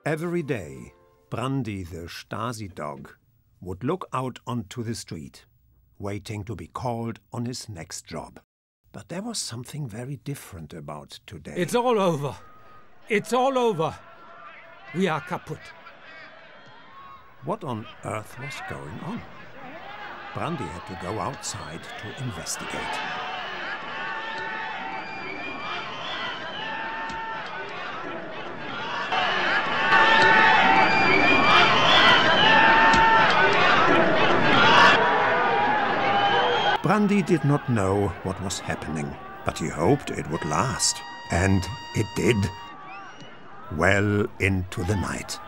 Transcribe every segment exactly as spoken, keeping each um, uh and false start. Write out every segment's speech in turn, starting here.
Every day, Brandi, the Stasi dog, would look out onto the street, waiting to be called on his next job. But there was something very different about today. It's all over. It's all over. We are kaput. What on earth was going on? Brandi had to go outside to investigate. Brandi did not know what was happening, but he hoped it would last. And it did. Well into the night.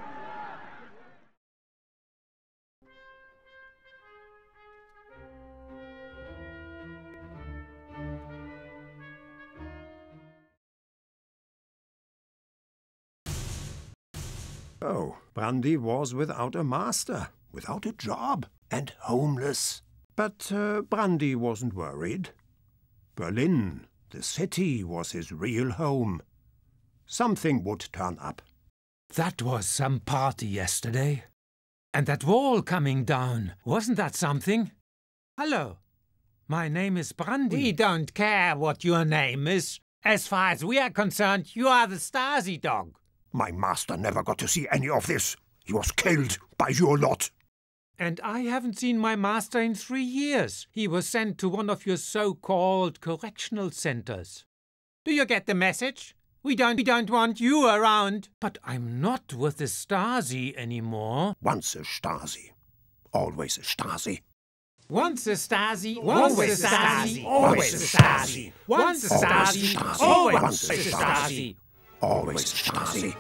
Oh, Brandi was without a master, without a job, and homeless. But uh, Brandi wasn't worried. Berlin, the city, was his real home. Something would turn up. That was some party yesterday. And that wall coming down, wasn't that something? Hello, my name is Brandi. We don't care what your name is. As far as we are concerned, you are the Stasi dog. My master never got to see any of this. He was killed by your lot. And I haven't seen my master in three years. He was sent to one of your so-called correctional centers. Do you get the message? We don't, we don't want you around. But I'm not with the Stasi anymore. Once a Stasi, always a Stasi. Once a Stasi, always a Stasi, always a Stasi. Once a Stasi, always a Stasi. Always a Stasi.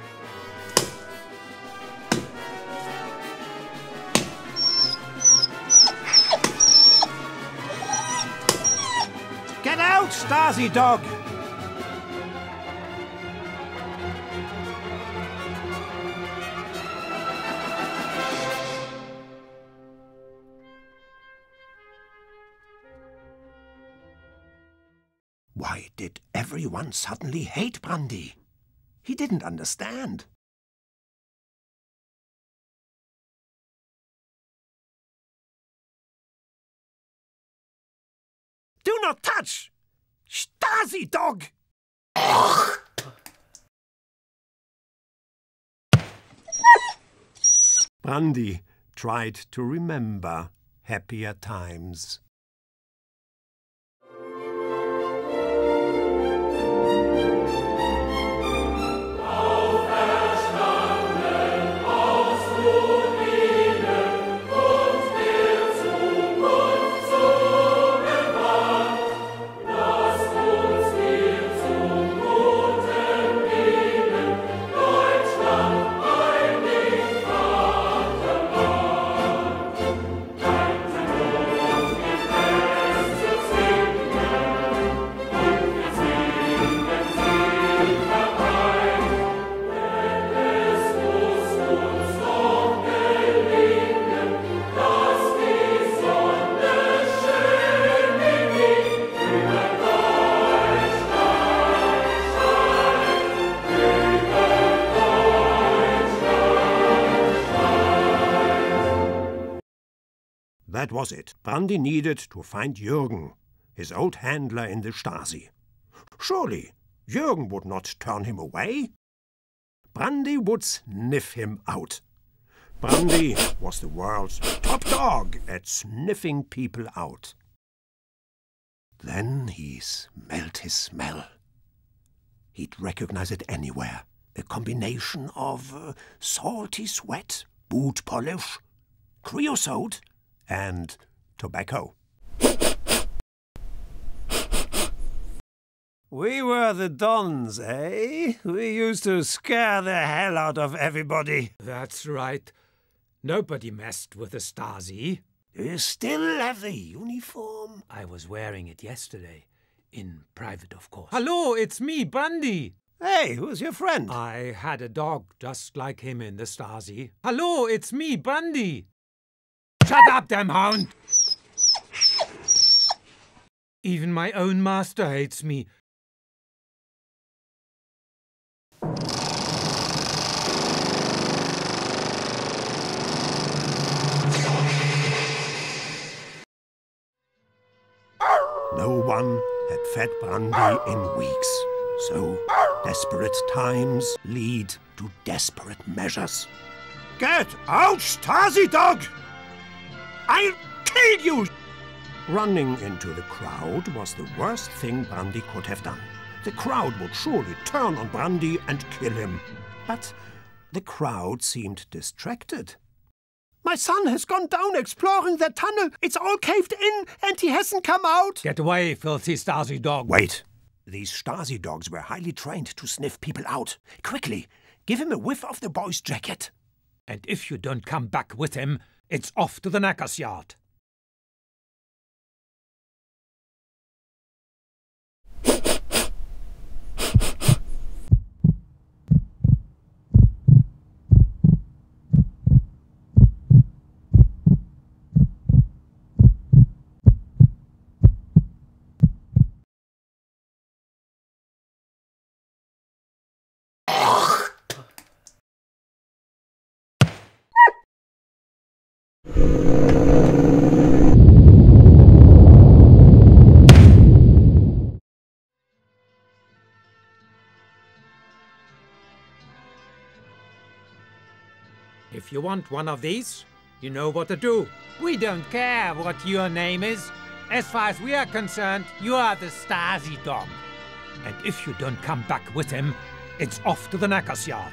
Get out, Stasi dog! Why did everyone suddenly hate Brandi? He didn't understand. Do not touch! Stasi dog! Brandi tried to remember happier times. That was it. Brandi needed to find Jürgen, his old handler in the Stasi. Surely, Jürgen would not turn him away. Brandi would sniff him out. Brandi was the world's top dog at sniffing people out. Then he smelled his smell. He'd recognize it anywhere. A combination of uh, salty sweat, boot polish, creosote, and tobacco. We were the Dons, eh? We used to scare the hell out of everybody. That's right. Nobody messed with the Stasi. You still have the uniform? I was wearing it yesterday. In private, of course. Hello, it's me, Brandi. Hey, who's your friend? I had a dog just like him in the Stasi. Hello, it's me, Brandi. Shut up, damn hound! Even my own master hates me. No one had fed Brandi in weeks. So, desperate times lead to desperate measures. Get out, Stasi Dog! I'll kill you! Running into the crowd was the worst thing Brandi could have done. The crowd would surely turn on Brandi and kill him. But the crowd seemed distracted. My son has gone down exploring that tunnel. It's all caved in and he hasn't come out. Get away, filthy Stasi Dog. Wait. These Stasi dogs were highly trained to sniff people out. Quickly, give him a whiff of the boy's jacket. And if you don't come back with him, it's off to the knacker's yard. If you want one of these, you know what to do. We don't care what your name is. As far as we are concerned, you are the Stasi Dog. And if you don't come back with him, it's off to the knacker's yard.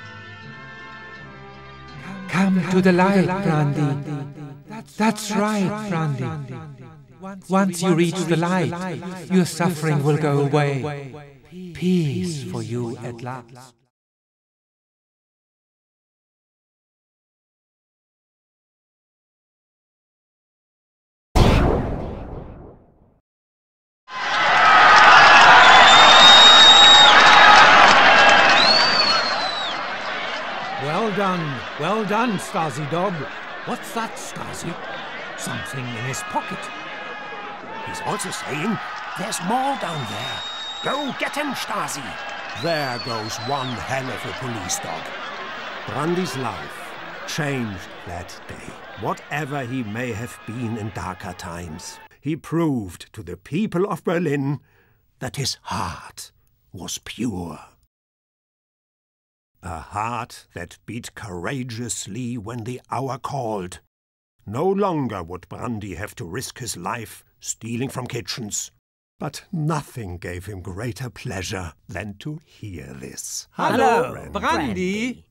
Come to the light, Brandi. That's, That's right, Brandi. Once you reach the light, your suffering will go away. Peace for you at last. Well done, well done, Stasi Dog. What's that, Stasi? Something in his pocket. He's also saying, there's more down there. Go get him, Stasi. There goes one hell of a police dog. Brandi's life changed that day. Whatever he may have been in darker times, he proved to the people of Berlin that his heart was pure. A heart that beat courageously when the hour called. No longer would Brandi have to risk his life stealing from kitchens. But nothing gave him greater pleasure than to hear this. Hello, Brandi. Brandi.